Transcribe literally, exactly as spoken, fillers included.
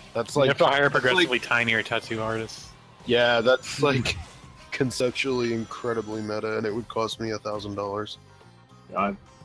That's You like have to hire progressively like, tinier tattoo artists. yeah, that's like conceptually incredibly meta, and it would cost me a thousand dollars. God.